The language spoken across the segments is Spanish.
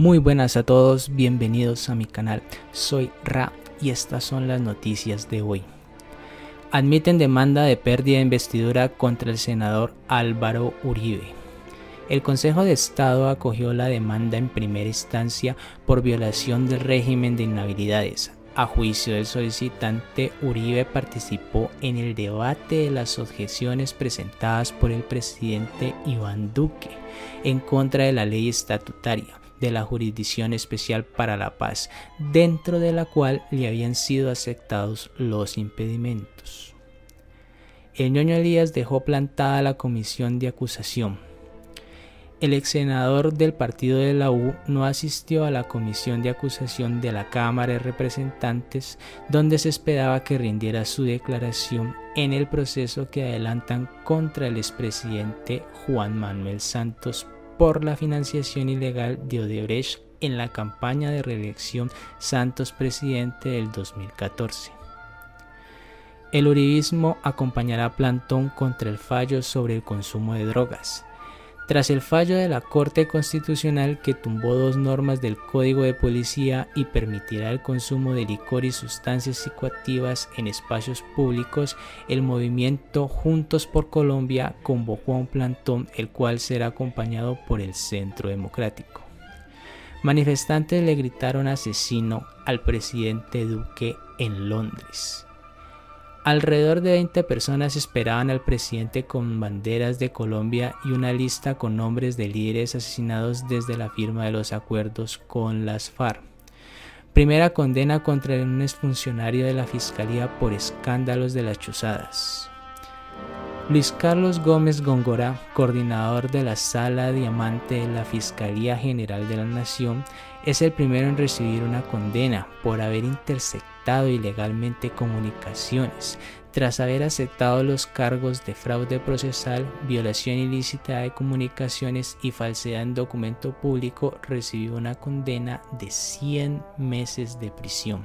Muy buenas a todos, bienvenidos a mi canal. Soy Ra y estas son las noticias de hoy. Admiten demanda de pérdida de investidura contra el senador Álvaro Uribe. El Consejo de Estado acogió la demanda en primera instancia por violación del régimen de inhabilidades. A juicio del solicitante, Uribe participó en el debate de las objeciones presentadas por el presidente Iván Duque en contra de la ley estatutaria de la Jurisdicción Especial para la Paz, dentro de la cual le habían sido aceptados los impedimentos. El ñoño Elías dejó plantada la comisión de acusación. El ex senador del partido de la U no asistió a la comisión de acusación de la Cámara de Representantes, donde se esperaba que rindiera su declaración en el proceso que adelantan contra el expresidente Juan Manuel Santos por la financiación ilegal de Odebrecht en la campaña de reelección Santos presidente del 2014. El uribismo acompañará plantón contra el fallo sobre el consumo de drogas. Tras el fallo de la Corte Constitucional que tumbó dos normas del Código de Policía y permitirá el consumo de licor y sustancias psicoactivas en espacios públicos, el movimiento Juntos por Colombia convocó a un plantón, el cual será acompañado por el Centro Democrático. Manifestantes le gritaron asesino al presidente Duque en Londres. Alrededor de 20 personas esperaban al presidente con banderas de Colombia y una lista con nombres de líderes asesinados desde la firma de los acuerdos con las FARC. Primera condena contra un exfuncionario de la Fiscalía por escándalos de las chuzadas. Luis Carlos Gómez Góngora, coordinador de la Sala Diamante de la Fiscalía General de la Nación, es el primero en recibir una condena por haber interceptado ilegalmente comunicaciones, tras haber aceptado los cargos de fraude procesal, violación ilícita de comunicaciones y falsedad en documento público. Recibió una condena de 100 meses de prisión.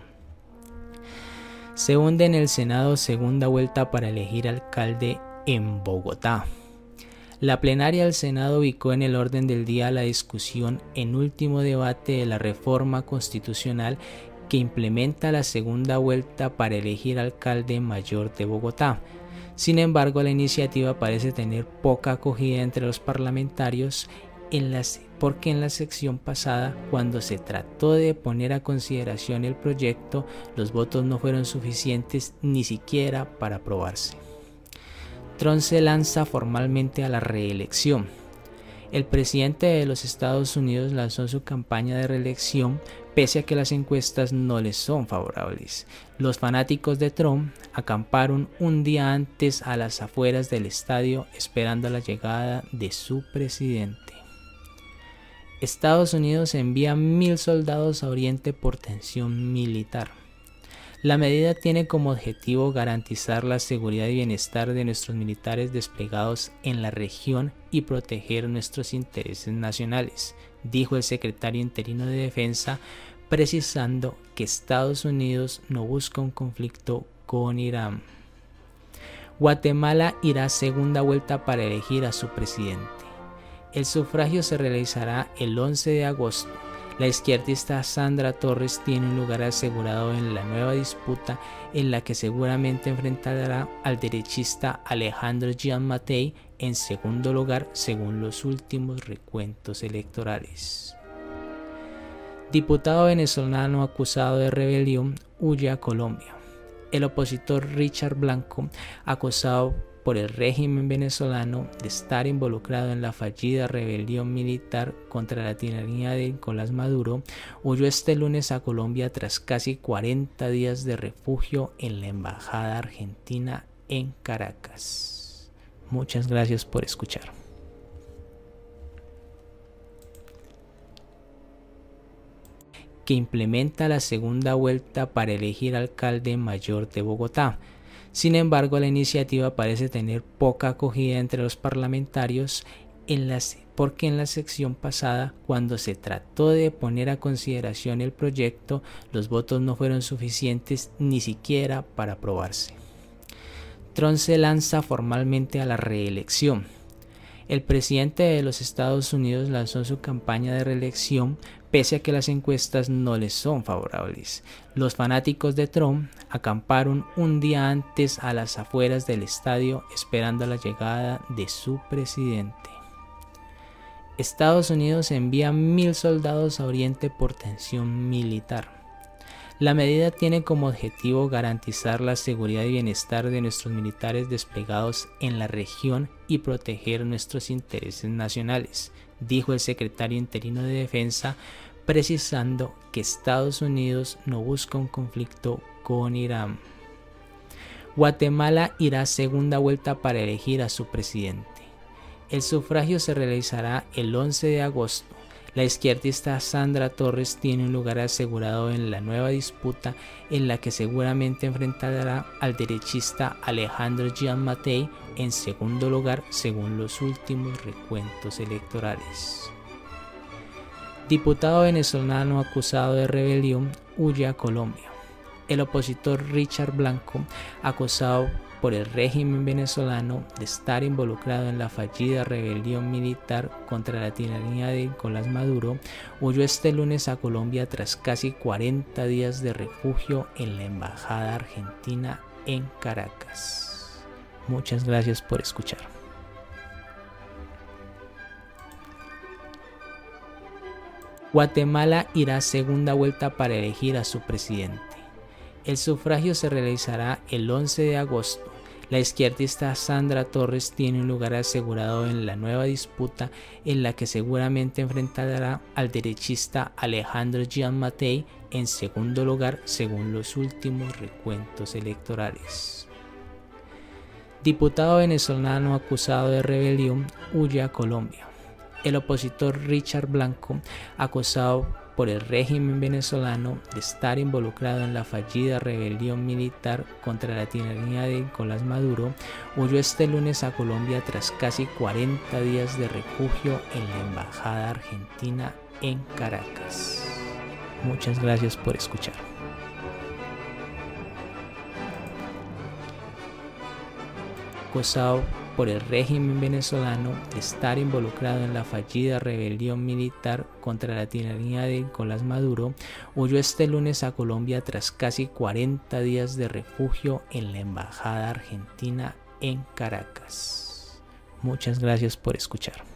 Se hunde en el Senado segunda vuelta para elegir alcalde en Bogotá. La plenaria del Senado ubicó en el orden del día la discusión en último debate de la reforma constitucional que implementa la segunda vuelta para elegir alcalde mayor de Bogotá. Sin embargo, la iniciativa parece tener poca acogida entre los parlamentarios porque en la sección pasada, cuando se trató de poner a consideración el proyecto, los votos no fueron suficientes ni siquiera para aprobarse. Trump se lanza formalmente a la reelección. El presidente de los Estados Unidos lanzó su campaña de reelección pese a que las encuestas no les son favorables. Los fanáticos de Trump acamparon un día antes a las afueras del estadio esperando la llegada de su presidente. Estados Unidos envía 1.000 soldados a Oriente por tensión militar. La medida tiene como objetivo garantizar la seguridad y bienestar de nuestros militares desplegados en la región y proteger nuestros intereses nacionales, dijo el secretario interino de Defensa, precisando que Estados Unidos no busca un conflicto con Irán. Guatemala irá a segunda vuelta para elegir a su presidente. El sufragio se realizará el 11 de agosto. La izquierdista Sandra Torres tiene un lugar asegurado en la nueva disputa, en la que seguramente enfrentará al derechista Alejandro Giammattei en segundo lugar según los últimos recuentos electorales. Diputado venezolano acusado de rebelión huye a Colombia. El opositor Richard Blanco, acusado por el régimen venezolano de estar involucrado en la fallida rebelión militar contra la tiranía de Nicolás Maduro, huyó este lunes a Colombia tras casi 40 días de refugio en la Embajada Argentina en Caracas. Muchas gracias por escuchar. Que implementa la segunda vuelta para elegir alcalde mayor de Bogotá. Sin embargo, la iniciativa parece tener poca acogida entre los parlamentarios porque en la sección pasada, cuando se trató de poner a consideración el proyecto, los votos no fueron suficientes ni siquiera para aprobarse. Trump se lanza formalmente a la reelección. El presidente de los Estados Unidos lanzó su campaña de reelección pese a que las encuestas no les son favorables. Los fanáticos de Trump acamparon un día antes a las afueras del estadio esperando la llegada de su presidente. Estados Unidos envía 1.000 soldados a Oriente por tensión militar. La medida tiene como objetivo garantizar la seguridad y bienestar de nuestros militares desplegados en la región y proteger nuestros intereses nacionales, dijo el secretario interino de Defensa, precisando que Estados Unidos no busca un conflicto con Irán. Guatemala irá a segunda vuelta para elegir a su presidente. El sufragio se realizará el 11 de agosto. La izquierdista Sandra Torres tiene un lugar asegurado en la nueva disputa en la que seguramente enfrentará al derechista Alejandro Giammattei en segundo lugar según los últimos recuentos electorales. Diputado venezolano acusado de rebelión huye a Colombia. El opositor Richard Blanco, acusado por el régimen venezolano de estar involucrado en la fallida rebelión militar contra la tiranía de Nicolás Maduro, huyó este lunes a Colombia tras casi 40 días de refugio en la embajada argentina en Caracas. Muchas gracias por escuchar. Guatemala irá a segunda vuelta para elegir a su presidente. El sufragio se realizará el 11 de agosto. La izquierdista Sandra Torres tiene un lugar asegurado en la nueva disputa en la que seguramente enfrentará al derechista Alejandro Giammattei en segundo lugar según los últimos recuentos electorales. Diputado venezolano acusado de rebelión huye a Colombia. El opositor Richard Blanco, acusado por el régimen venezolano de estar involucrado en la fallida rebelión militar contra la tiranía de Nicolás Maduro, huyó este lunes a Colombia tras casi 40 días de refugio en la embajada argentina en Caracas. Muchas gracias por escuchar. Acusado por el régimen venezolano de estar involucrado en la fallida rebelión militar contra la tiranía de Nicolás Maduro, huyó este lunes a Colombia tras casi 40 días de refugio en la embajada argentina en Caracas. Muchas gracias por escuchar.